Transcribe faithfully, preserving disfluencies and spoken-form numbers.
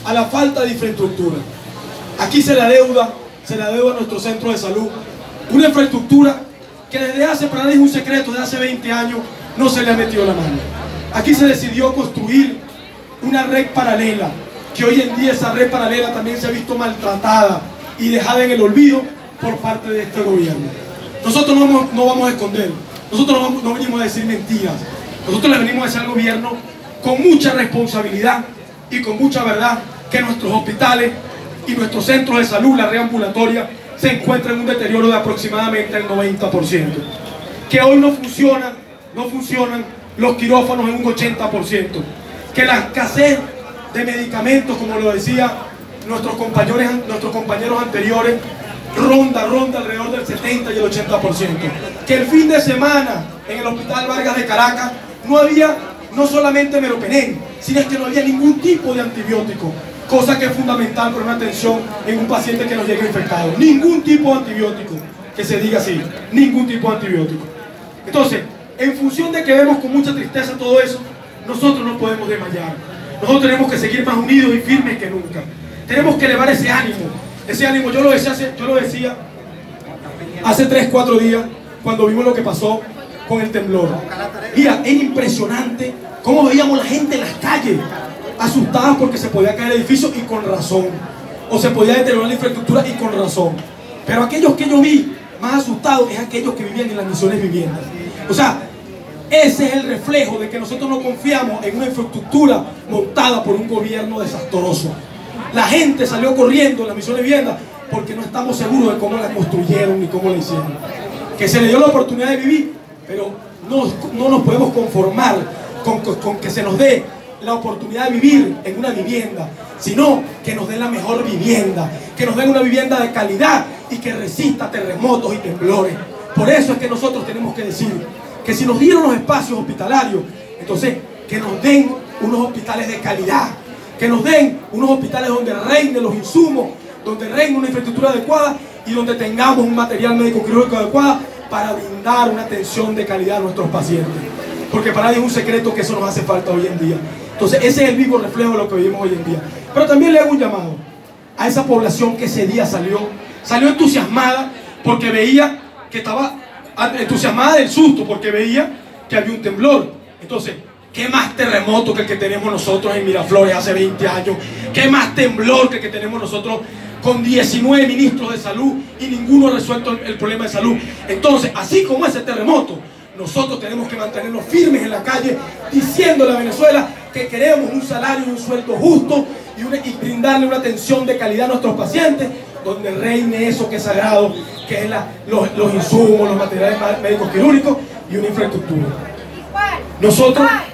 a la falta de infraestructura. Aquí se le adeuda, se le adeuda a nuestro centro de salud una infraestructura que desde hace, para nadie es un secreto, desde hace veinte años no se le ha metido la mano. Aquí se decidió construir una red paralela, que hoy en día esa red paralela también se ha visto maltratada y dejada en el olvido por parte de este gobierno. Nosotros no vamos, no vamos a esconder, nosotros no, vamos, no venimos a decir mentiras, nosotros le venimos a decir al gobierno con mucha responsabilidad y con mucha verdad que nuestros hospitales y nuestros centros de salud, la red ambulatoria, se encuentran en un deterioro de aproximadamente el noventa por ciento. Que hoy no funcionan, no funcionan los quirófanos en un ochenta por ciento. Que la escasez de medicamentos, como lo decía nuestros compañeros, nuestros compañeros anteriores, ronda, ronda alrededor del setenta y el ochenta por ciento. Que el fin de semana en el Hospital Vargas de Caracas no había no solamente meropenem, sino es que no había ningún tipo de antibiótico, cosa que es fundamental para una atención en un paciente que nos llegue infectado. Ningún tipo de antibiótico, que se diga así, ningún tipo de antibiótico. Entonces, en función de que vemos con mucha tristeza todo eso, nosotros no podemos desmayar. Nosotros tenemos que seguir más unidos y firmes que nunca. Tenemos que elevar ese ánimo. Ese ánimo, yo lo decía hace, yo lo decía hace tres, cuatro días, cuando vimos lo que pasó con el temblor. Mira, es impresionante cómo veíamos la gente en las calles, asustadas porque se podía caer el edificio y con razón, o se podía deteriorar la infraestructura y con razón. Pero aquellos que yo vi más asustados es aquellos que vivían en las misiones viviendas. O sea, ese es el reflejo de que nosotros no confiamos en una infraestructura montada por un gobierno desastroso. La gente salió corriendo en las misiones viviendas porque no estamos seguros de cómo la construyeron ni cómo la hicieron. Que se le dio la oportunidad de vivir, pero no, no nos podemos conformar con, con, con que se nos dé la oportunidad de vivir en una vivienda, sino que nos den la mejor vivienda, que nos den una vivienda de calidad y que resista terremotos y temblores. Por eso es que nosotros tenemos que decir que si nos dieron los espacios hospitalarios, entonces que nos den unos hospitales de calidad, que nos den unos hospitales donde reinen los insumos, donde reine una infraestructura adecuada y donde tengamos un material médico quirúrgico adecuado para brindar una atención de calidad a nuestros pacientes. Porque para nadie es un secreto que eso nos hace falta hoy en día. Entonces ese es el vivo reflejo de lo que vivimos hoy en día. Pero también le hago un llamado a esa población que ese día salió, salió entusiasmada porque veía que estaba entusiasmada del susto, porque veía que había un temblor. Entonces, ¿qué más terremoto que el que tenemos nosotros en Miraflores hace veinte años? ¿Qué más temblor que el que tenemos nosotros con diecinueve ministros de salud y ninguno ha resuelto el, el problema de salud? Entonces, así como ese terremoto, nosotros tenemos que mantenernos firmes en la calle diciéndole a Venezuela que queremos un salario y un sueldo justo y, una, y brindarle una atención de calidad a nuestros pacientes, donde reine eso que es sagrado, que es la, los, los insumos, los materiales médicos quirúrgicos y una infraestructura. Nosotros